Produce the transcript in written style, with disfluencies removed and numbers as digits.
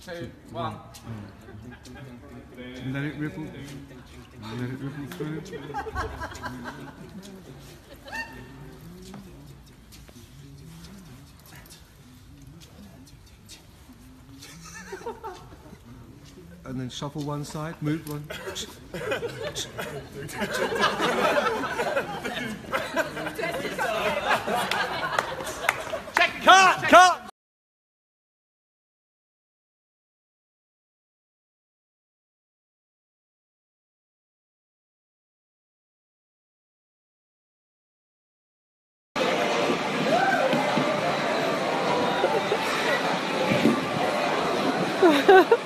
2, 1. Let it ripple. Let it ripple through. And then shuffle one side, move one. Check! Cut! Ha ha ha.